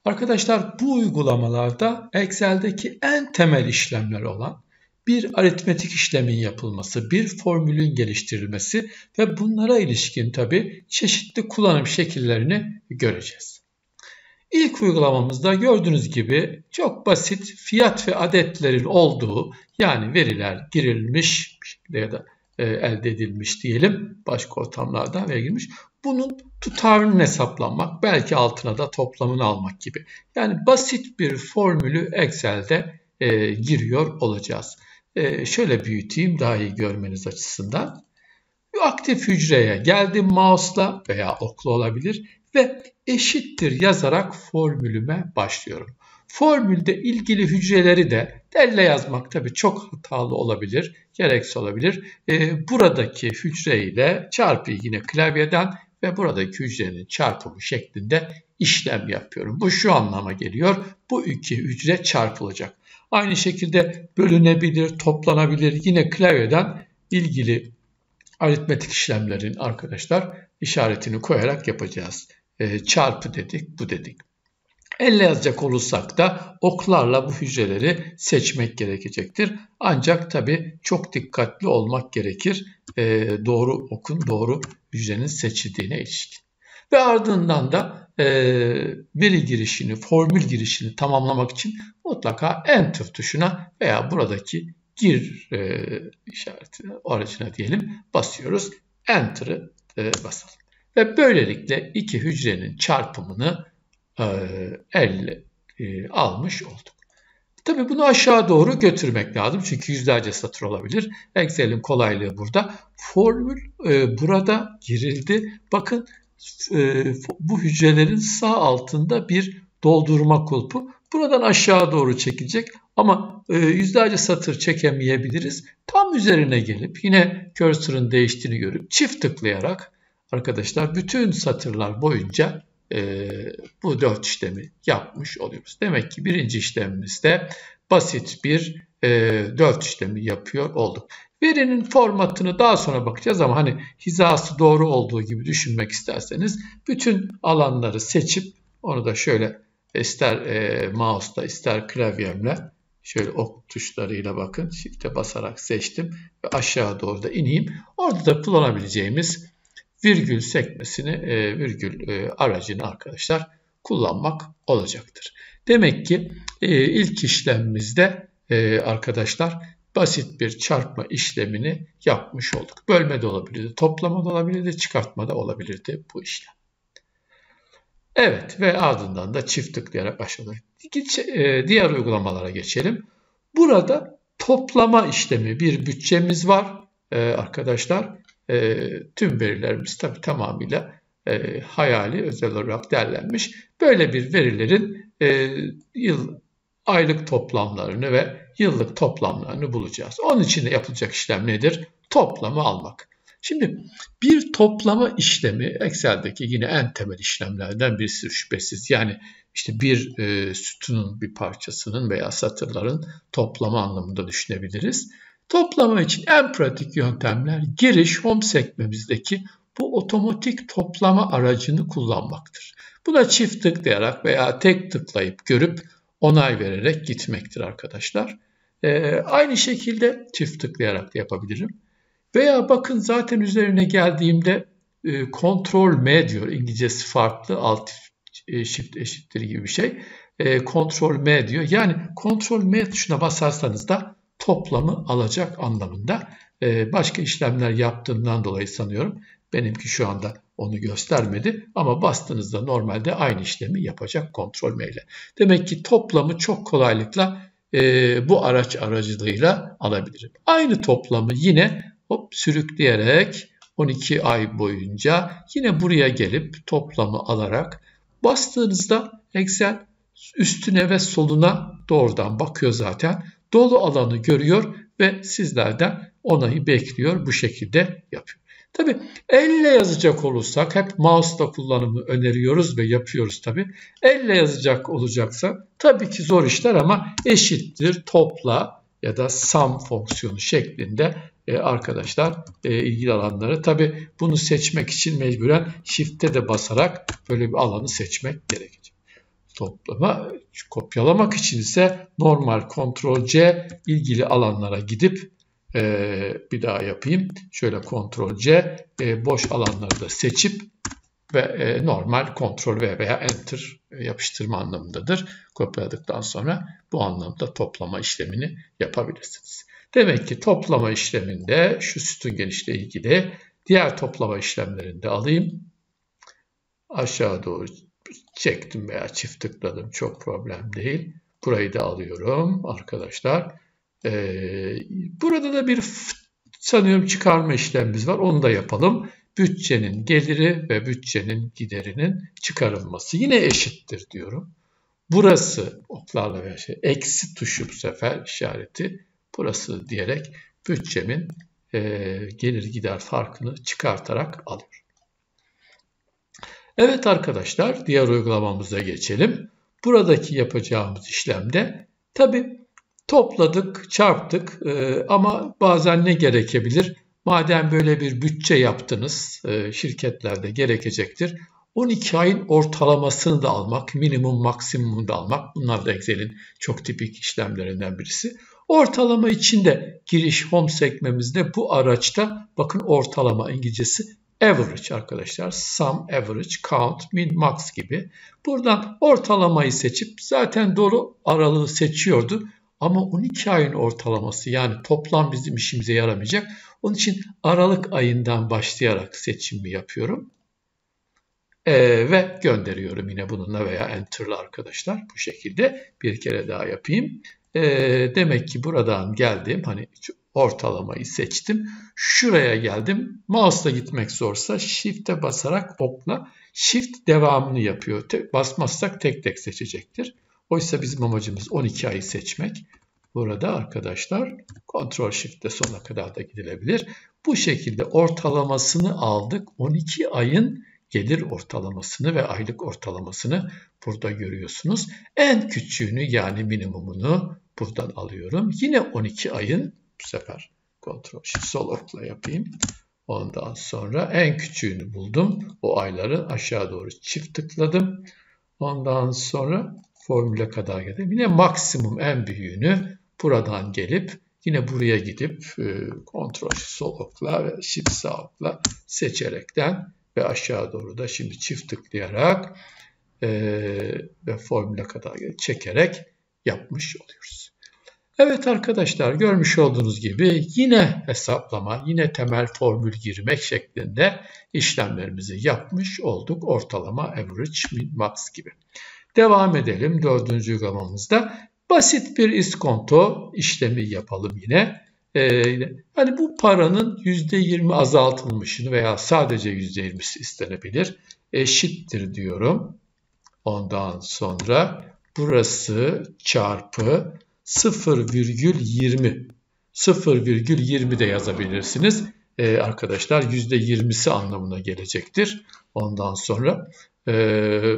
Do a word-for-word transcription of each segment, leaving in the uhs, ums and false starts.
Arkadaşlar bu uygulamalarda Excel'deki en temel işlemler olan bir aritmetik işlemin yapılması, bir formülün geliştirilmesi ve bunlara ilişkin tabii çeşitli kullanım şekillerini göreceğiz. İlk uygulamamızda gördüğünüz gibi çok basit fiyat ve adetlerin olduğu, yani veriler girilmiş ya da e, elde edilmiş diyelim, başka ortamlarda verilmiş. Bunun tutarının hesaplanmak, belki altına da toplamını almak gibi. Yani basit bir formülü Excel'de e, giriyor olacağız. E, şöyle büyüteyim daha iyi görmeniz açısından. Aktif hücreye geldim mouse'la veya okla olabilir ve eşittir yazarak formülüme başlıyorum. Formülde ilgili hücreleri de elle yazmak tabii çok hatalı olabilir, gereksiz olabilir. Ee, buradaki hücre ile çarpıyı yine klavyeden ve buradaki hücrenin çarpımı şeklinde işlem yapıyorum. Bu şu anlama geliyor. Bu iki hücre çarpılacak. Aynı şekilde bölünebilir, toplanabilir. Yine klavyeden ilgili aritmetik işlemlerin arkadaşlar işaretini koyarak yapacağız. E, çarpı dedik, bu dedik. Elle yazacak olursak da oklarla bu hücreleri seçmek gerekecektir. Ancak tabii çok dikkatli olmak gerekir. E, doğru okun, doğru hücrenin seçildiğine ilişkin. Ve ardından da e, veri girişini, formül girişini tamamlamak için mutlaka Enter tuşuna veya buradaki gir e, işaretine, aracına diyelim basıyoruz. Enter'ı e, basalım. Ve böylelikle iki hücrenin çarpımını e, elle e, almış olduk. Tabii bunu aşağı doğru götürmek lazım. Çünkü yüzlerce satır olabilir. Excel'in kolaylığı burada. Formül e, burada girildi. Bakın e, bu hücrelerin sağ altında bir doldurma kulpu. Buradan aşağı doğru çekecek. Ama e, yüzlerce satır çekemeyebiliriz. Tam üzerine gelip yine cursor'ın değiştiğini görüp çift tıklayarak arkadaşlar bütün satırlar boyunca e, bu dört işlemi yapmış oluyoruz. Demek ki birinci işlemimizde basit bir e, dört işlemi yapıyor olduk. Verinin formatını daha sonra bakacağız ama hani hizası doğru olduğu gibi düşünmek isterseniz bütün alanları seçip onu da şöyle ister e, mouse'la ister klavyemle şöyle ok tuşlarıyla bakın shift'e basarak seçtim ve aşağı doğru da ineyim. Orada da kullanabileceğimiz virgül sekmesini, e, virgül e, aracını arkadaşlar kullanmak olacaktır. Demek ki e, ilk işlemimizde e, arkadaşlar basit bir çarpma işlemini yapmış olduk. Bölme de olabilirdi, toplama da olabilirdi, çıkartma da olabilirdi bu işlem. Evet ve ardından da çift tıklayarak aşağıda. Diğer uygulamalara geçelim. Burada toplama işlemi bir bütçemiz var ee, arkadaşlar. Ee, tüm verilerimiz tabii tamamıyla e, hayali özel olarak derlenmiş. Böyle bir verilerin e, yıl aylık toplamlarını ve yıllık toplamlarını bulacağız. Onun için de yapılacak işlem nedir? Toplamı almak. Şimdi bir toplama işlemi Excel'deki yine en temel işlemlerden birisi şüphesiz. Yani işte bir e, sütunun bir parçasının veya satırların toplama anlamında düşünebiliriz. Toplama için en pratik yöntemler giriş home sekmemizdeki bu otomatik toplama aracını kullanmaktır. Buna çift tıklayarak veya tek tıklayıp görüp onay vererek gitmektir arkadaşlar. E, aynı şekilde çift tıklayarak da yapabilirim. Veya bakın zaten üzerine geldiğimde e, Ctrl M diyor. İngilizcesi farklı. Alt e, Shift eşittir gibi bir şey. E, Ctrl M diyor. Yani Ctrl M tuşuna basarsanız da toplamı alacak anlamında. E, başka işlemler yaptığından dolayı sanıyorum. Benimki şu anda onu göstermedi. Ama bastığınızda normalde aynı işlemi yapacak Ctrl M ile. Demek ki toplamı çok kolaylıkla e, bu araç aracılığıyla alabilirim. Aynı toplamı yine hop sürükleyerek on iki ay boyunca yine buraya gelip toplamı alarak bastığınızda Excel üstüne ve soluna doğrudan bakıyor zaten. Dolu alanı görüyor ve sizlerden onayı bekliyor. Bu şekilde yapıyor. Tabii elle yazacak olursak hep mouse'la kullanımı öneriyoruz ve yapıyoruz tabii. Elle yazacak olacaksa tabii ki zor işler ama eşittir topla ya da sum fonksiyonu şeklinde e, arkadaşlar e, ilgili alanları. Tabii bunu seçmek için mecburen shift'e de basarak böyle bir alanı seçmek gerekecek. toplama. Kopyalamak için ise normal kontrol C ilgili alanlara gidip e, bir daha yapayım. Şöyle kontrol C e, boş alanları da seçip ve e, normal kontrol V veya Enter yapıştırma anlamındadır. Kopyaladıktan sonra bu anlamda toplama işlemini yapabilirsiniz. Demek ki toplama işleminde şu sütun genişliği ilgili, diğer toplama işlemlerini de alayım. Aşağı doğru çektim veya çift tıkladım. Çok problem değil. Burayı da alıyorum arkadaşlar. Ee, burada da bir sanıyorum çıkarma işlemimiz var. Onu da yapalım. Bütçenin geliri ve bütçenin giderinin çıkarılması. Yine eşittir diyorum. Burası oklarla veya şey, eksi tuşu bu sefer işareti. Burası diyerek bütçemin e, gelir gider farkını çıkartarak alıyorum. Evet arkadaşlar, diğer uygulamamıza geçelim. Buradaki yapacağımız işlemde tabii topladık, çarptık e, ama bazen ne gerekebilir? Madem böyle bir bütçe yaptınız, e, şirketlerde gerekecektir. on iki ayın ortalamasını da almak, minimum maksimumunu da almak. Bunlar da Excel'in çok tipik işlemlerinden birisi. Ortalama içinde giriş home sekmemizde bu araçta bakın ortalama İngilizcesi average arkadaşlar. Sum, average, count, min, max gibi. Buradan ortalamayı seçip zaten doğru aralığı seçiyordu. Ama on iki ayın ortalaması yani toplam bizim işimize yaramayacak. Onun için Aralık ayından başlayarak seçimi yapıyorum. Ee, ve gönderiyorum yine bununla veya Enter'la arkadaşlar. Bu şekilde bir kere daha yapayım. Ee, demek ki buradan geldim. Hani ortalamayı seçtim. Şuraya geldim. Mouse'la gitmek zorsa Shift'e basarak okla Shift devamını yapıyor. Tek, basmazsak tek tek seçecektir. Oysa bizim amacımız on iki ayı seçmek. Burada arkadaşlar Ctrl Shift'te sona kadar da gidilebilir. Bu şekilde ortalamasını aldık. on iki ayın gelir ortalamasını ve aylık ortalamasını burada görüyorsunuz. En küçüğünü yani minimumunu buradan alıyorum. Yine on iki ayın bu sefer Ctrl Shift sol okla yapayım. Ondan sonra en küçüğünü buldum. O ayları aşağı doğru çift tıkladım. Ondan sonra formüle kadar geldim. Yine maksimum en büyüğünü buradan gelip yine buraya gidip e, Ctrl sol okla ve Shift sağ okla seçerekten ve aşağı doğru da şimdi çift tıklayarak e, ve formüle kadar çekerek yapmış oluyoruz. Evet arkadaşlar görmüş olduğunuz gibi yine hesaplama, yine temel formül girmek şeklinde işlemlerimizi yapmış olduk. Ortalama, average, min, max gibi. Devam edelim dördüncü uygulamamızda. Basit bir iskonto işlemi yapalım yine. Ee, hani bu paranın yüzde yirmi azaltılmışını veya sadece yüzde yirmisi istenebilir. Eşittir diyorum. Ondan sonra burası çarpı sıfır virgül yirmi. sıfır virgül yirmi de yazabilirsiniz. Ee, arkadaşlar yüzde yirmisi anlamına gelecektir. Ondan sonra e,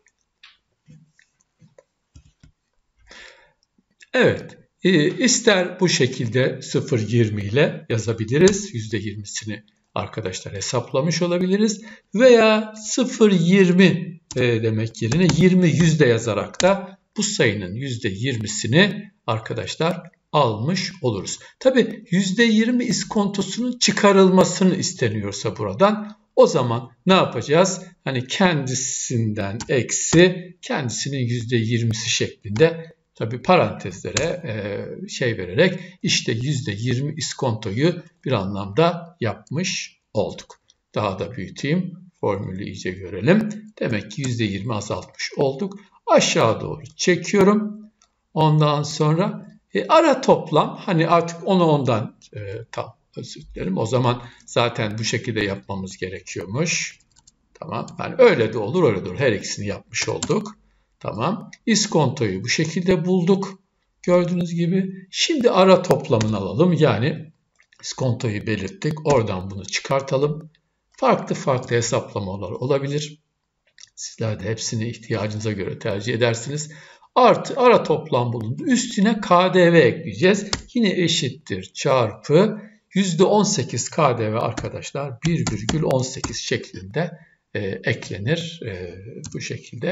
evet e, ister bu şekilde sıfır virgül yirmi ile yazabiliriz. yüzde yirmisini arkadaşlar hesaplamış olabiliriz. Veya sıfır virgül yirmi e, demek yerine yirmi yüzde yazarak da bu sayının yüzde yirmisini arkadaşlar almış oluruz. Tabi yüzde yirmi iskontosunun çıkarılmasını isteniyorsa buradan o zaman ne yapacağız? Hani kendisinden eksi kendisinin yüzde yirmisi şeklinde tabi parantezlere e, şey vererek işte yüzde yirmi iskontoyu bir anlamda yapmış olduk. Daha da büyüteyim. Formülü iyice görelim. Demek ki yüzde yirmi azaltmış olduk. Aşağı doğru çekiyorum. Ondan sonra e, ara toplam hani artık onu ondan e, tam özür dilerim. O zaman zaten bu şekilde yapmamız gerekiyormuş. Tamam. Yani öyle de olur öyle de olur. Her ikisini yapmış olduk. Tamam. İskontoyu bu şekilde bulduk. Gördüğünüz gibi. Şimdi ara toplamını alalım. Yani iskontoyu belirttik. Oradan bunu çıkartalım. Farklı farklı hesaplamalar olabilir. Sizler de hepsini ihtiyacınıza göre tercih edersiniz. Artı ara toplam bulundu. Üstüne K D V ekleyeceğiz. Yine eşittir çarpı yüzde on sekiz K D V arkadaşlar bir virgül on sekiz şeklinde e, eklenir. E, bu şekilde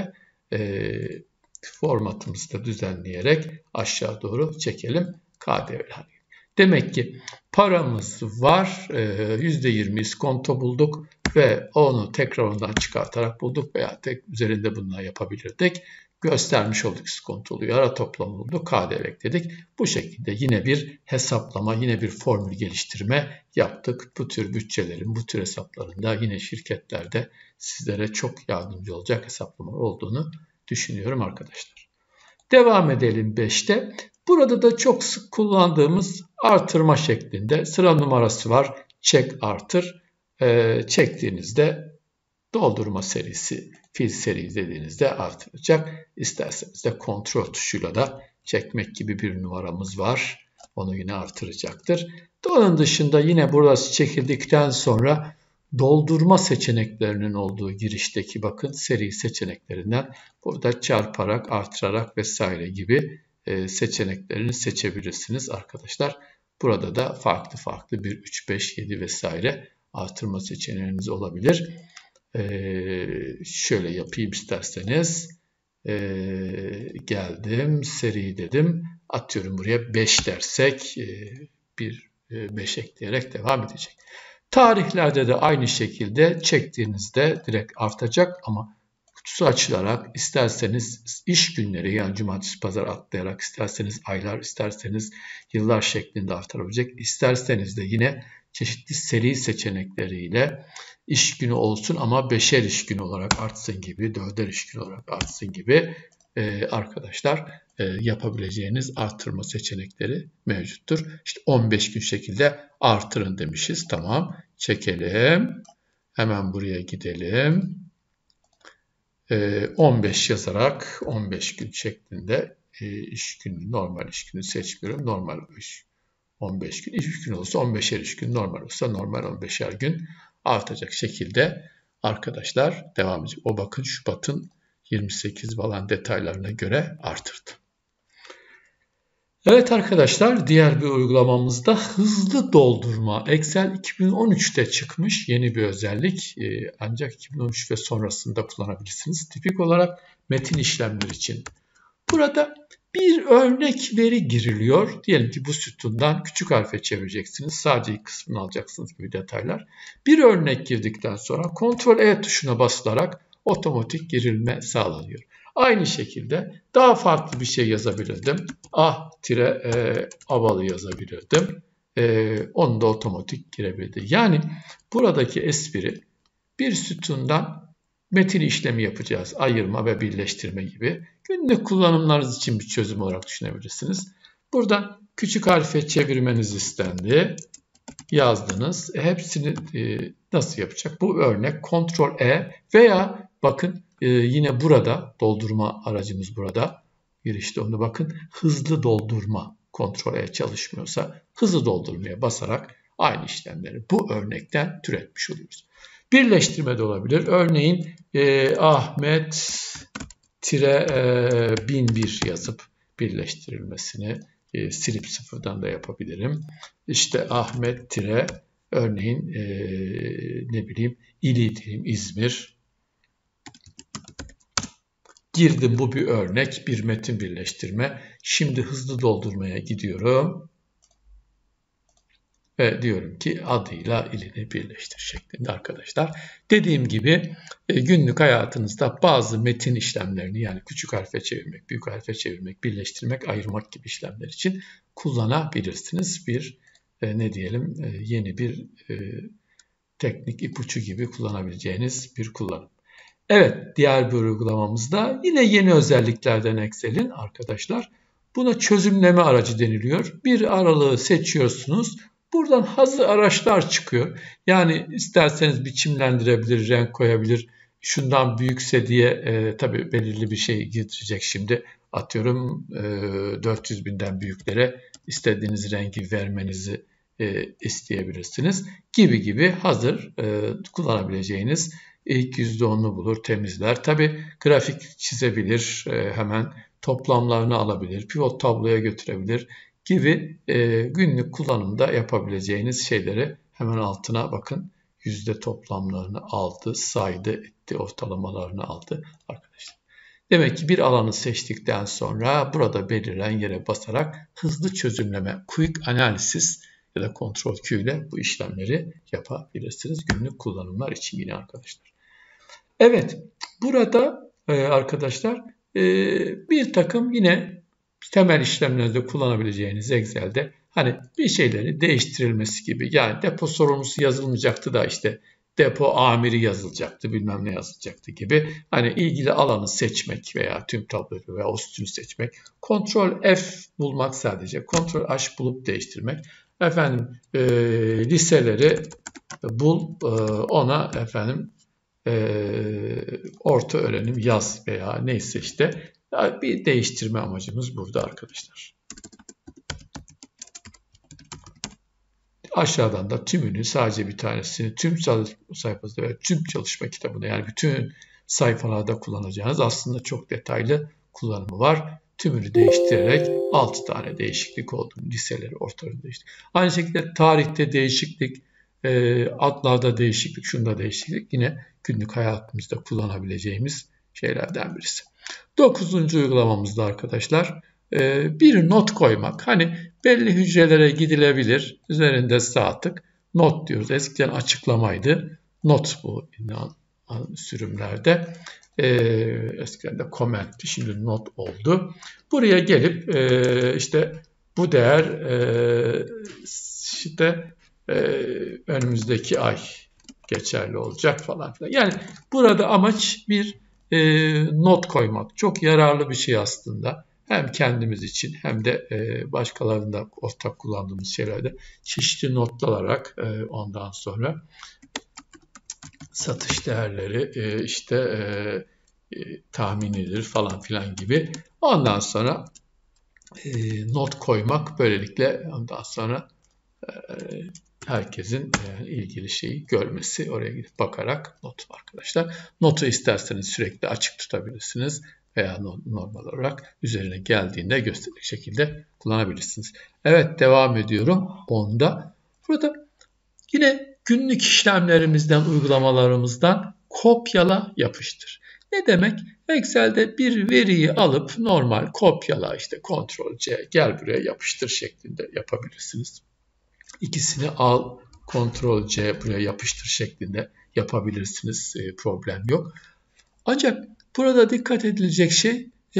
e, formatımızı da düzenleyerek aşağı doğru çekelim. K D V'ler. Demek ki paramız var, yüzde yirmi iskonto bulduk ve onu tekrar ondan çıkartarak bulduk veya tek üzerinde bunları yapabilirdik. Göstermiş olduk iskontoluyu, ara toplam bulduk, K D V ekledik. Bu şekilde yine bir hesaplama, yine bir formül geliştirme yaptık. Bu tür bütçelerin, bu tür hesaplarında yine şirketlerde sizlere çok yardımcı olacak hesaplamalar olduğunu düşünüyorum arkadaşlar. Devam edelim beşte. Burada da çok sık kullandığımız artırma şeklinde sıra numarası var. Çek artır. Ee, çektiğinizde doldurma serisi, fil seri dediğinizde artıracak. İsterseniz de kontrol tuşuyla da çekmek gibi bir numaramız var. Onu yine artıracaktır. Onun dışında yine burası çekildikten sonra doldurma seçeneklerinin olduğu girişteki bakın seri seçeneklerinden burada çarparak, artırarak vesaire gibi seçeneklerini seçebilirsiniz arkadaşlar. Burada da farklı farklı bir üç, beş, yedi vesaire artırma seçeneğiniz olabilir. Ee, şöyle yapayım isterseniz. Ee, geldim, seri dedim. Atıyorum buraya beş dersek bir beş ekleyerek devam edecek. Tarihlerde de aynı şekilde çektiğinizde direkt artacak ama kutusu açılarak isterseniz iş günleri yani cumartesi pazar atlayarak isterseniz aylar isterseniz yıllar şeklinde artabilecek. İsterseniz de yine çeşitli seri seçenekleriyle iş günü olsun ama beşer iş günü olarak artsın gibi, dörder iş günü olarak artsın gibi e, arkadaşlar e, yapabileceğiniz artırma seçenekleri mevcuttur. İşte on beş gün şekilde artırın demişiz. Tamam. Çekelim. Hemen buraya gidelim. on beş yazarak on beş gün şeklinde iş günü, normal iş günü seçmiyorum. Normal iş on beş gün, iş gün olursa on beşer iş gün, normal olursa normal on beşer gün artacak şekilde arkadaşlar devam edecek. O bakın Şubat'ın yirmi sekiz falan detaylarına göre artırdı. Evet arkadaşlar, diğer bir uygulamamızda hızlı doldurma. Excel iki bin on üçte çıkmış yeni bir özellik. Ee, ancak iki bin on üç ve sonrasında kullanabilirsiniz. Tipik olarak metin işlemleri için. Burada bir örnek veri giriliyor. Diyelim ki bu sütundan küçük harfe çevireceksiniz. Sadece ilk kısmını alacaksınız gibi detaylar. Bir örnek girdikten sonra kontrol E tuşuna basılarak otomatik girilme sağlanıyor. Aynı şekilde daha farklı bir şey yazabilirdim. Ah tire e, avalı yazabilirdim. E, onu da otomatik girebildi. Yani buradaki espri bir sütundan metin işlemi yapacağız. Ayırma ve birleştirme gibi. Günlük kullanımlarınız için bir çözüm olarak düşünebilirsiniz. Buradan küçük harfe çevirmeniz istendi. Yazdınız. E, hepsini e, nasıl yapacak? Bu örnek kontrol E veya bakın e, yine burada doldurma aracımız burada. Girişte onu bakın. Hızlı doldurma kontrol E çalışmıyorsa hızlı doldurmaya basarak aynı işlemleri bu örnekten türetmiş oluyoruz. Birleştirme de olabilir. Örneğin e, Ahmet tire e, bin bir yazıp birleştirilmesini e, silip sıfırdan da yapabilirim. İşte Ahmet tire örneğin e, ne bileyim İli diyeyim İzmir. Girdim, bu bir örnek, bir metin birleştirme. Şimdi hızlı doldurmaya gidiyorum. Ve diyorum ki adıyla ilini birleştir şeklinde arkadaşlar. Dediğim gibi günlük hayatınızda bazı metin işlemlerini yani küçük harfe çevirmek, büyük harfe çevirmek, birleştirmek, ayırmak gibi işlemler için kullanabilirsiniz. Bir ne diyelim yeni bir teknik ipucu gibi kullanabileceğiniz bir kullanım. Evet, diğer bir uygulamamızda yine yeni özelliklerden Excel'in arkadaşlar. Buna çözümleme aracı deniliyor. Bir aralığı seçiyorsunuz. Buradan hazır araçlar çıkıyor. Yani isterseniz biçimlendirebilir, renk koyabilir. Şundan büyükse diye e, tabii belirli bir şey getirecek şimdi. Atıyorum e, dört yüz binden büyüklere istediğiniz rengi vermenizi e, isteyebilirsiniz. Gibi gibi hazır e, kullanabileceğiniz ilk yüzde on'u bulur, temizler. Tabii grafik çizebilir, e, hemen toplamlarını alabilir, pivot tabloya götürebilir gibi e, günlük kullanımda yapabileceğiniz şeyleri hemen altına bakın. Yüzde toplamlarını aldı, saydı, etti, ortalamalarını aldı arkadaşlar. Demek ki bir alanı seçtikten sonra burada belirlen yere basarak hızlı çözümleme, quick analysis ya da Ctrl Q ile bu işlemleri yapabilirsiniz günlük kullanımlar için yine arkadaşlar. Evet, burada e, arkadaşlar e, bir takım yine temel işlemlerde kullanabileceğiniz Excel'de hani bir şeyleri değiştirilmesi gibi, yani depo sorumlusu yazılmayacaktı da işte depo amiri yazılacaktı, bilmem ne yazılacaktı gibi, hani ilgili alanı seçmek veya tüm tabloyu veya o sütunu seçmek, Ctrl F bulmak sadece, Ctrl H bulup değiştirmek, efendim e, listeleri bul, e, ona efendim e, orta öğrenim yaz veya neyse işte bir değiştirme amacımız burada arkadaşlar. Aşağıdan da tümünü, sadece bir tanesini tüm sayfasında veya tüm çalışma kitabında, yani bütün sayfalarda kullanacağınız aslında çok detaylı kullanımı var. Tümünü değiştirerek altı tane değişiklik oldu. Listeleri ortalarında değiştirdik. Aynı şekilde tarihte değişiklik, adlarda değişiklik, şunda değişiklik yine günlük hayatımızda kullanabileceğimiz şeylerden birisi. Dokuzuncu uygulamamızda arkadaşlar bir not koymak. Hani belli hücrelere gidilebilir. Üzerinde sağ tık not diyoruz. Eskiden açıklamaydı. Not bu sürümlerde. Eskiden de comment'ti. Şimdi not oldu. Buraya gelip işte bu değer işte önümüzdeki ay geçerli olacak falan filan. Yani burada amaç bir e, not koymak. Çok yararlı bir şey aslında. Hem kendimiz için hem de e, başkalarında ortak kullandığımız şeylerde çeşitli notlar alarak e, ondan sonra satış değerleri e, işte e, e, tahmin edilir falan filan gibi. Ondan sonra e, not koymak, böylelikle ondan sonra e, herkesin e, ilgili şeyi görmesi, oraya gidip bakarak not arkadaşlar. Notu isterseniz sürekli açık tutabilirsiniz veya normal olarak üzerine geldiğinde gösterecek şekilde kullanabilirsiniz. Evet, devam ediyorum. Onda burada yine günlük işlemlerimizden, uygulamalarımızdan kopyala yapıştır. Ne demek? Excel'de bir veriyi alıp normal kopyala, işte Ctrl C, gel buraya yapıştır şeklinde yapabilirsiniz. İkisini al, Ctrl C buraya yapıştır şeklinde yapabilirsiniz. E, problem yok. Ancak burada dikkat edilecek şey, e,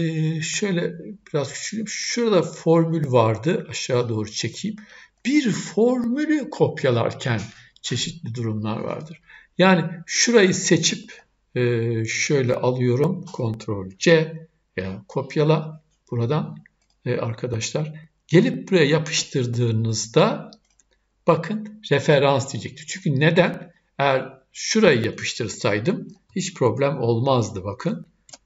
şöyle biraz küçüleyim. Şurada formül vardı. Aşağı doğru çekeyim. Bir formülü kopyalarken çeşitli durumlar vardır. Yani şurayı seçip e, şöyle alıyorum. Ctrl C veya kopyala buradan e, arkadaşlar. Gelip buraya yapıştırdığınızda bakın referans diyecekti. Çünkü neden? Eğer şurayı yapıştırsaydım hiç problem olmazdı bakın.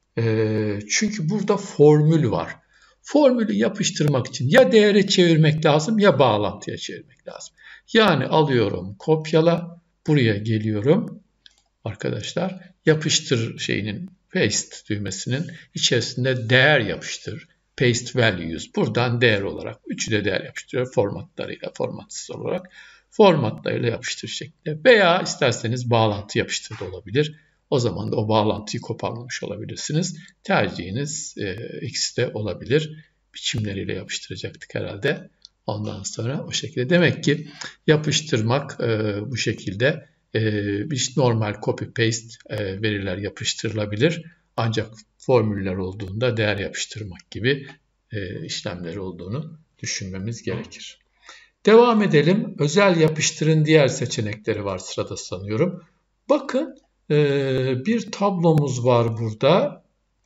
E, çünkü burada formül var. Formülü yapıştırmak için ya değere çevirmek lazım ya bağlantıya çevirmek lazım. Yani alıyorum, kopyala, buraya geliyorum arkadaşlar. Yapıştır şeyinin, paste düğmesinin içerisinde değer yapıştır. Paste values. Buradan değer olarak. Üçü de değer yapıştırıyor. Formatlarıyla, formatsız olarak. Formatlarıyla yapıştır şeklinde. Veya isterseniz bağlantı yapıştır da olabilir. O zaman da o bağlantıyı koparmamış olabilirsiniz. Tercihiniz e, ikisi de olabilir. Biçimleriyle yapıştıracaktık herhalde. Ondan sonra o şekilde. Demek ki yapıştırmak e, bu şekilde e, bir normal copy paste e, veriler yapıştırılabilir. Ancak formüller olduğunda değer yapıştırmak gibi e, işlemler olduğunu düşünmemiz gerekir. Devam edelim. Özel yapıştırın diğer seçenekleri var sırada sanıyorum. Bakın e, bir tablomuz var burada.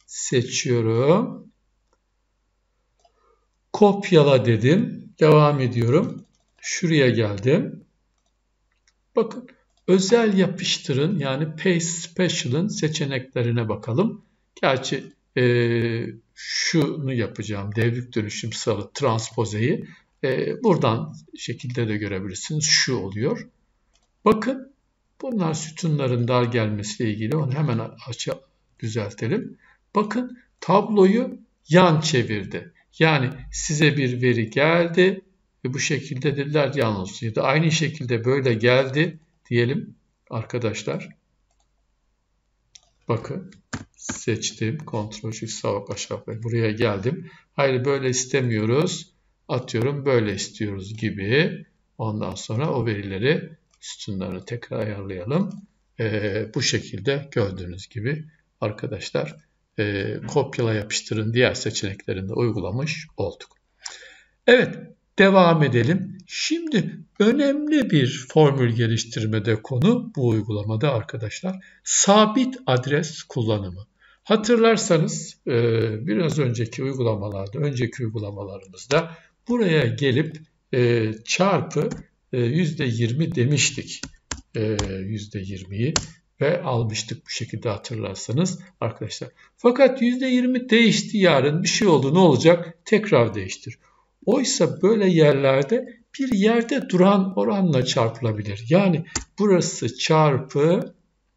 Seçiyorum. Kopyala dedim. Devam ediyorum. Şuraya geldim. Bakın özel yapıştırın, yani Paste Special'ın seçeneklerine bakalım. Gerçi e, şunu yapacağım. Devrik dönüşüm salı transpozeyi e, buradan şekilde de görebilirsiniz. Şu oluyor. Bakın bunlar sütunların dar gelmesiyle ilgili. Onu hemen açı düzeltelim. Bakın tabloyu yan çevirdi. Yani size bir veri geldi ve bu şekilde dediler yan olsun. Ya da aynı şekilde böyle geldi diyelim arkadaşlar. Bakın seçtim. Ctrl Shift sağ ok aşağı buraya geldim. Hayır böyle istemiyoruz. Atıyorum böyle istiyoruz gibi. Ondan sonra o verileri sütunlarını tekrar ayarlayalım. Ee, bu şekilde gördüğünüz gibi arkadaşlar e, kopyala yapıştırın diğer seçeneklerinde uygulamış olduk. Evet, devam edelim. Şimdi önemli bir formül geliştirmede konu bu uygulamada arkadaşlar sabit adres kullanımı. Hatırlarsanız e, biraz önceki uygulamalarda, önceki uygulamalarımızda buraya gelip e, çarpı e, yüzde yirmi demiştik. E, yüzde yirmiyi ve almıştık bu şekilde hatırlarsanız arkadaşlar. Fakat yüzde yirmi değişti, yarın bir şey oldu, ne olacak? Tekrar değiştir. Oysa böyle yerlerde bir yerde duran oranla çarpılabilir. Yani burası çarpı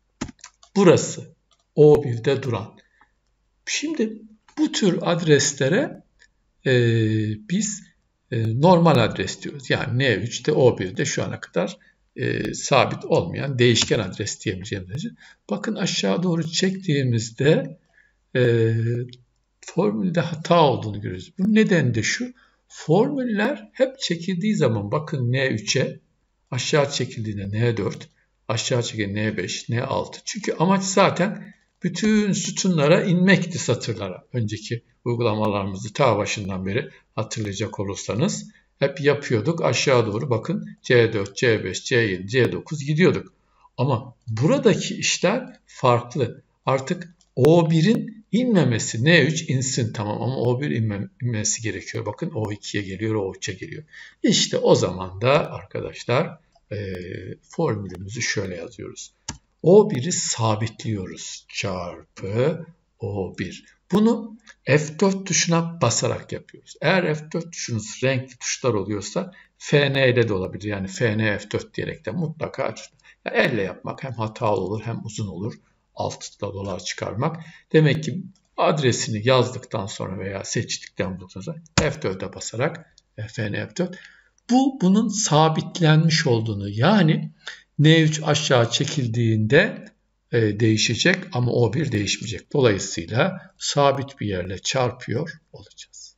burası O bir'de duran. Şimdi bu tür adreslere e, biz e, normal adres diyoruz. Yani N üç'te O bir'de şu ana kadar e, sabit olmayan değişken adres diyebileceğimiz. Bakın aşağı doğru çektiğimizde e, formülde hata olduğunu görüyoruz. Bu neden de şu. Formüller hep çekildiği zaman bakın N üç'e, aşağı çekildiğinde N dört, aşağı çekildiğinde N beş, N altı. Çünkü amaç zaten bütün sütunlara inmekti, satırlara. Önceki uygulamalarımızı ta başından beri hatırlayacak olursanız hep yapıyorduk. Aşağı doğru bakın C dört, C beş, C yedi, C dokuz gidiyorduk. Ama buradaki işler farklı. Artık O bir'in inmemesi, N üç insin tamam ama O bir inme, inmesi gerekiyor. Bakın O iki'ye geliyor, O üç'e geliyor. İşte o zaman da arkadaşlar e, formülümüzü şöyle yazıyoruz. O bir'i sabitliyoruz. Çarpı O bir. Bunu F dört tuşuna basarak yapıyoruz. Eğer F dört tuşunuz renkli tuşlar oluyorsa F N ile de olabilir. Yani F N F dört diyerek de mutlaka açın. Yani elle yapmak hem hatalı olur hem uzun olur. Altta dolar çıkarmak. Demek ki adresini yazdıktan sonra veya seçtikten sonra F dört'e basarak F N F dört. Bu bunun sabitlenmiş olduğunu, yani N üç aşağı çekildiğinde e, değişecek ama O bir değişmeyecek. Dolayısıyla sabit bir yerle çarpıyor olacağız.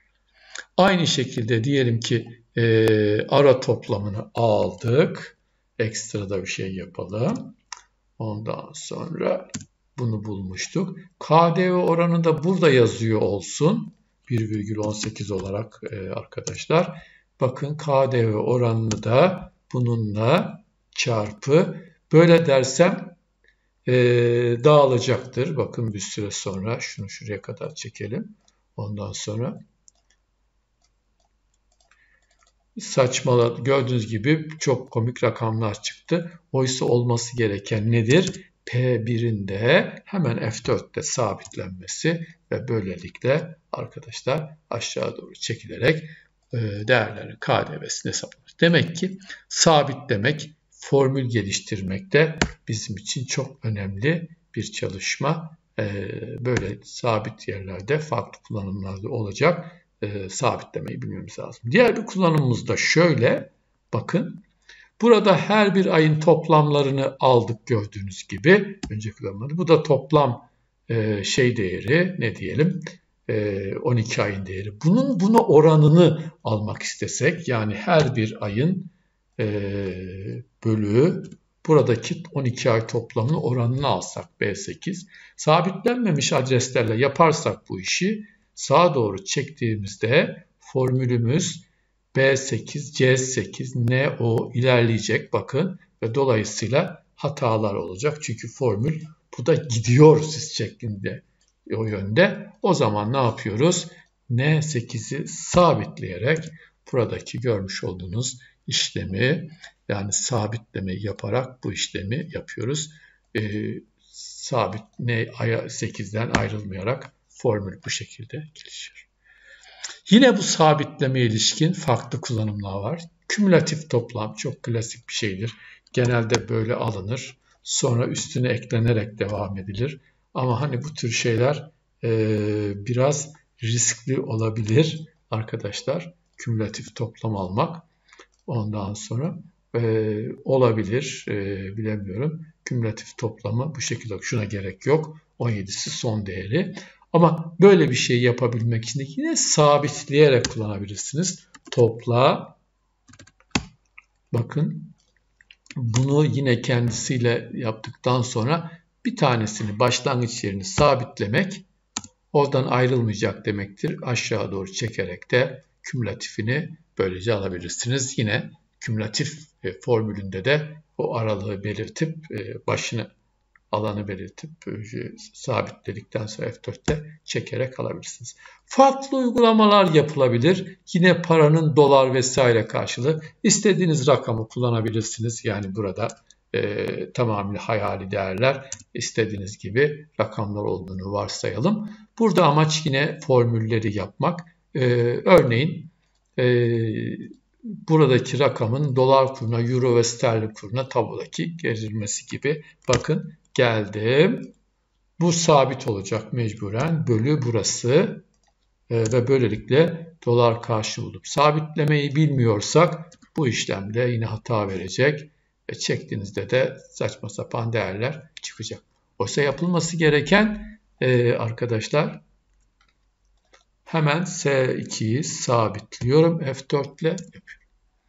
Aynı şekilde diyelim ki e, ara toplamını aldık. Ekstra da bir şey yapalım. Ondan sonra bunu bulmuştuk. K D V oranı da burada yazıyor olsun. bir virgül on sekiz olarak e, arkadaşlar. Bakın K D V oranını da bununla çarpı. Böyle dersem e, dağılacaktır. Bakın bir süre sonra şunu şuraya kadar çekelim. Ondan sonra saçmaladı. Gördüğünüz gibi çok komik rakamlar çıktı. Oysa olması gereken nedir? P bir'in de hemen F dört'te sabitlenmesi ve böylelikle arkadaşlar aşağı doğru çekilerek değerlerin K D V'sini hesaplanır. Demek ki sabit demek formül geliştirmekte bizim için çok önemli bir çalışma. Böyle sabit yerlerde farklı kullanımlarda olacak. E, sabitlemeyi bilmemiz lazım. Diğer bir kullanımımız da şöyle. Bakın. Burada her bir ayın toplamlarını aldık gördüğünüz gibi. Önceki kullanımda. Bu da toplam e, şey değeri, ne diyelim? E, on iki ayın değeri. Bunun buna oranını almak istesek, yani her bir ayın e, bölü buradaki on iki ay toplamının oranını alsak B sekiz. Sabitlenmemiş adreslerle yaparsak bu işi sağa doğru çektiğimizde formülümüz B sekiz, C sekiz, N O ilerleyecek bakın ve dolayısıyla hatalar olacak. Çünkü formül bu da gidiyor siz şeklinde o yönde. O zaman ne yapıyoruz? N sekiz'i sabitleyerek buradaki görmüş olduğunuz işlemi, yani sabitlemeyi yaparak bu işlemi yapıyoruz. Ee, sabit N sekiz'den ayrılmayarak formül bu şekilde gelişir. Yine bu sabitleme ilişkin farklı kullanımlar var. Kümülatif toplam çok klasik bir şeydir. Genelde böyle alınır. Sonra üstüne eklenerek devam edilir. Ama hani bu tür şeyler e, biraz riskli olabilir arkadaşlar. Kümülatif toplam almak. Ondan sonra e, olabilir, e, bilemiyorum. kümülatif toplamı bu şekilde. Şuna gerek yok. on yedisi son değeri. Ama böyle bir şey yapabilmek için de yine sabitleyerek kullanabilirsiniz. Topla. Bakın bunu yine kendisiyle yaptıktan sonra bir tanesini başlangıç yerini sabitlemek oradan ayrılmayacak demektir. Aşağı doğru çekerek de kümülatifini böylece alabilirsiniz. Yine kümülatif e, formülünde de o aralığı belirtip e, başını alanı belirtip e, sabitledikten sonra F dörtte çekerek alabilirsiniz. Farklı uygulamalar yapılabilir. Yine paranın dolar vesaire karşılığı istediğiniz rakamı kullanabilirsiniz. Yani burada e, tamamıyla hayali değerler, istediğiniz gibi rakamlar olduğunu varsayalım. Burada amaç yine formülleri yapmak. E, örneğin e, buradaki rakamın dolar kuruna, euro ve sterlin kuruna tablodaki gerilmesi gibi. Bakın geldim. Bu sabit olacak mecburen. Bölü burası. E, ve böylelikle dolar karşılığı bulup sabitlemeyi bilmiyorsak bu işlemde yine hata verecek. Ve çektiğinizde de saçma sapan değerler çıkacak. Oysa yapılması gereken e, arkadaşlar hemen S ikiyi sabitliyorum. F dört ile yapıyorum.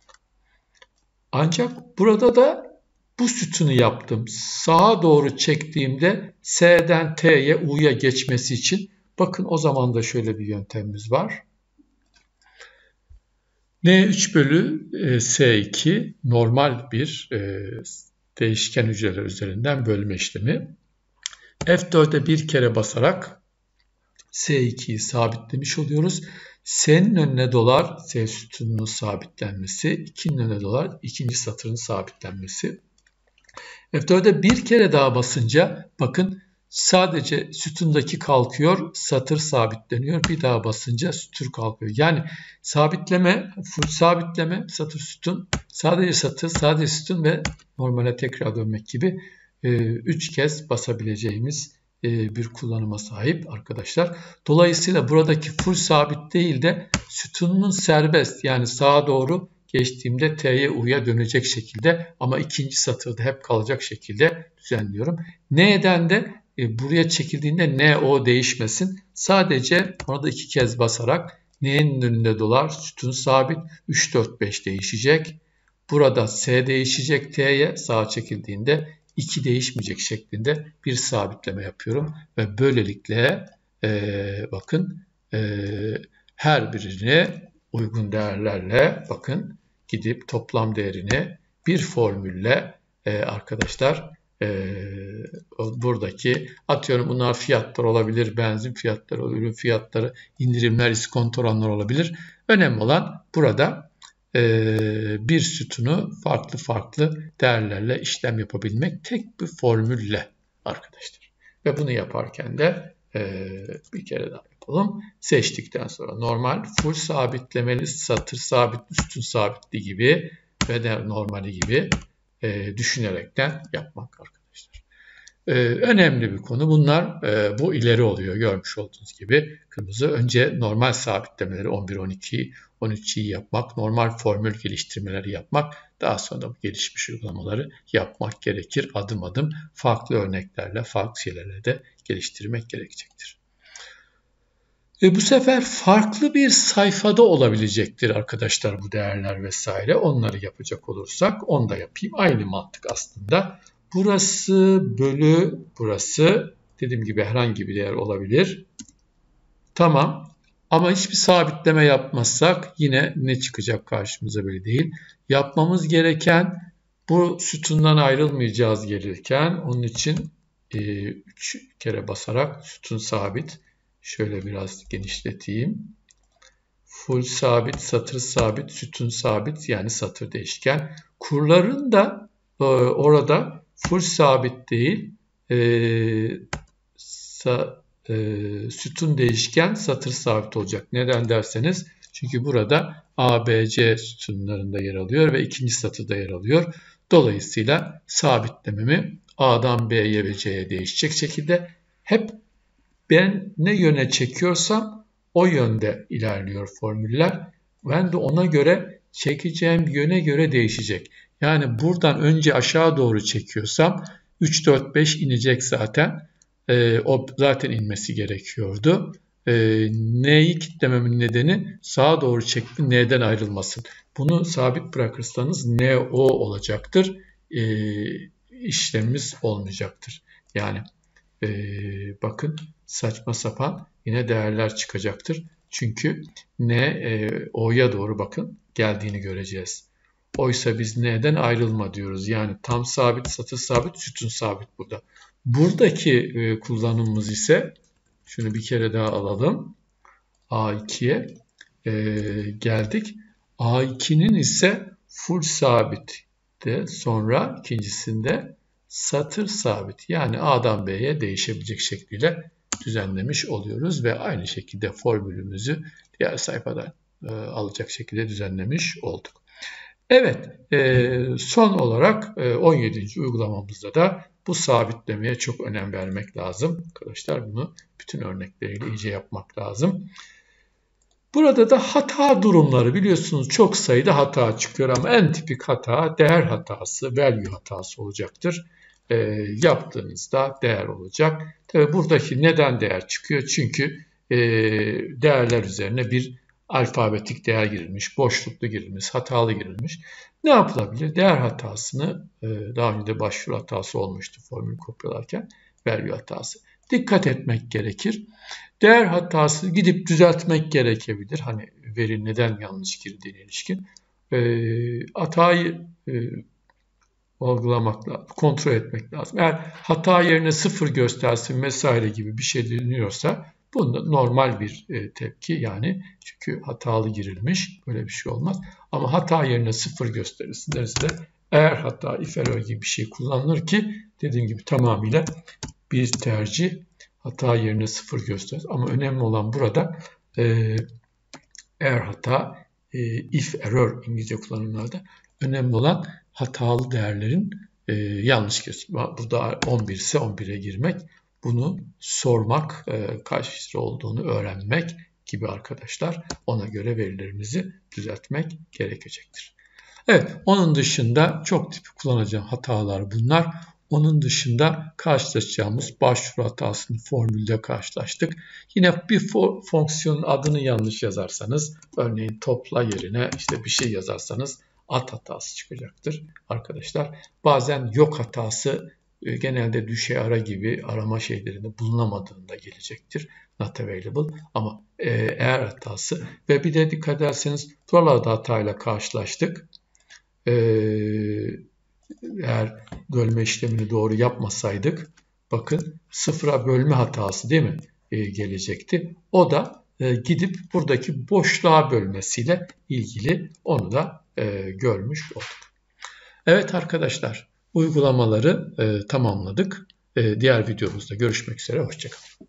Ancak burada da bu sütunu yaptım. Sağa doğru çektiğimde S'den T'ye, U'ya geçmesi için bakın o zaman da şöyle bir yöntemimiz var. N üç bölü S iki normal bir e, değişken hücreler üzerinden bölme işlemi. F dört'e bir kere basarak S ikiyi sabitlemiş oluyoruz. S'nin önüne dolar, S sütununun sabitlenmesi, ikinin önüne dolar, ikinci satırın sabitlenmesi. F dört'e bir kere daha basınca bakın sadece sütundaki kalkıyor, satır sabitleniyor. Bir daha basınca sütun kalkıyor. Yani sabitleme, full sabitleme, satır sütun, sadece satır, sadece sütun ve normale tekrar dönmek gibi üç kez basabileceğimiz bir kullanıma sahip arkadaşlar. Dolayısıyla buradaki full sabit değil de sütunun serbest, yani sağa doğru geçtiğimde T'ye, U'ya dönecek şekilde ama ikinci satırda hep kalacak şekilde düzenliyorum. N'den de e, buraya çekildiğinde N, O değişmesin. Sadece orada iki kez basarak N'nin önünde dolar, sütun sabit, üç, dört, beş değişecek. Burada S değişecek T'ye, sağa çekildiğinde iki değişmeyecek şeklinde bir sabitleme yapıyorum. Ve böylelikle e, bakın e, her birini uygun değerlerle bakın gidip toplam değerini bir formülle e, arkadaşlar e, buradaki atıyorum bunlar fiyatlar olabilir, benzin fiyatları, ürün fiyatları, indirimler, iskonto oranları olabilir. Önemli olan burada e, bir sütunu farklı farklı değerlerle işlem yapabilmek tek bir formülle arkadaşlar. Ve bunu yaparken de e, bir kere daha yapalım. Seçtikten sonra normal, full sabitlemeli, satır sabitli, sütun sabitli gibi ve de normali gibi e, düşünerekten yapmak arkadaşlar. E, önemli bir konu. Bunlar e, bu ileri oluyor. Görmüş olduğunuz gibi kırmızı. Önce normal sabitlemeleri on bir, on iki, on üç'ü yapmak, normal formül geliştirmeleri yapmak, daha sonra da bu gelişmiş uygulamaları yapmak gerekir. Adım adım farklı örneklerle, farklı şeylerle de geliştirmek gerekecektir. E bu sefer farklı bir sayfada olabilecektir arkadaşlar bu değerler vesaire. Onları yapacak olursak onu da yapayım. Aynı mantık aslında. Burası bölü burası. Dediğim gibi herhangi bir değer olabilir. Tamam. Ama hiçbir sabitleme yapmazsak yine ne çıkacak karşımıza belli değil. Yapmamız gereken bu sütundan ayrılmayacağız gelirken. Onun için üç e, kere basarak sütun sabit. Şöyle biraz genişleteyim. Full sabit, satır sabit, sütun sabit, yani satır değişken. Kurların da e, orada full sabit değil, e, sa, e, sütun değişken, satır sabit olacak. Neden derseniz, çünkü burada A, B, C sütunlarında yer alıyor ve ikinci satırda yer alıyor. Dolayısıyla sabitlememi A'dan B'ye ve C'ye değişecek şekilde hep ben ne yöne çekiyorsam o yönde ilerliyor formüller. Ben de ona göre çekeceğim yöne göre değişecek. Yani buradan önce aşağı doğru çekiyorsam üç, dört, beş inecek zaten. E, o zaten inmesi gerekiyordu. E, N'yi kitlememin nedeni sağa doğru çekti, N'den ayrılmasın. Bunu sabit bırakırsanız N O olacaktır. E, işlemimiz olmayacaktır. Yani e, bakın saçma sapan yine değerler çıkacaktır. Çünkü N e, O'ya doğru bakın geldiğini göreceğiz. Oysa biz N'den ayrılma diyoruz. Yani tam sabit, satır sabit, sütun sabit burada. Buradaki e, kullanımımız ise şunu bir kere daha alalım. A ikiye e, geldik. A ikinin ise full sabit de sonra ikincisinde satır sabit. Yani A'dan B'ye değişebilecek şekliyle düzenlemiş oluyoruz ve aynı şekilde formülümüzü diğer sayfadan e, alacak şekilde düzenlemiş olduk. Evet, e, son olarak e, on yedinci uygulamamızda da bu sabitlemeye çok önem vermek lazım. Arkadaşlar bunu bütün örnekleriyle iyice yapmak lazım. Burada da hata durumları biliyorsunuz çok sayıda hata çıkıyor ama en tipik hata değer hatası, value hatası olacaktır. E, yaptığınızda değer olacak. Tabii buradaki neden değer çıkıyor? Çünkü e, değerler üzerine bir alfabetik değer girilmiş, boşluklu girilmiş, hatalı girilmiş. Ne yapılabilir? Değer hatasını e, daha önce de başvuru hatası olmuştu formülü kopyalarken value hatası. Dikkat etmek gerekir. Değer hatası gidip düzeltmek gerekebilir. Hani veri neden yanlış girdiğine ilişkin. E, hatayı e, algılamak lazım, kontrol etmek lazım. Eğer hata yerine sıfır göstersin vesaire gibi bir şey deniliyorsa bunda normal bir e, tepki yani çünkü hatalı girilmiş böyle bir şey olmaz. Ama hata yerine sıfır gösterirsin derse eğer hata if error gibi bir şey kullanılır ki dediğim gibi tamamıyla bir tercih hata yerine sıfır gösterir. Ama önemli olan burada e, eğer hata e, if error İngilizce kullanımlarda önemli olan hatalı değerlerin e, yanlış göstermesi. Burada on bir ise on bire girmek, bunu sormak, e, kaç litre olduğunu öğrenmek gibi arkadaşlar. Ona göre verilerimizi düzeltmek gerekecektir. Evet, onun dışında çok tipik kullanacağım hatalar bunlar. Onun dışında karşılaşacağımız başvuru hatasını formülde karşılaştık. Yine bir fonksiyonun adını yanlış yazarsanız, örneğin topla yerine işte bir şey yazarsanız ad hatası çıkacaktır arkadaşlar. Bazen yok hatası genelde düşe ara gibi arama şeylerinde bulunamadığında gelecektir. Not available ama eğer hatası ve bir de dikkat ederseniz buralarda hatayla karşılaştık. Eğer bölme işlemini doğru yapmasaydık bakın sıfıra bölme hatası değil mi gelecekti. O da gidip buradaki boşluğa bölmesiyle ilgili onu da görmüş olduk. Evet arkadaşlar uygulamaları tamamladık. Diğer videomuzda görüşmek üzere. Hoşça kalın.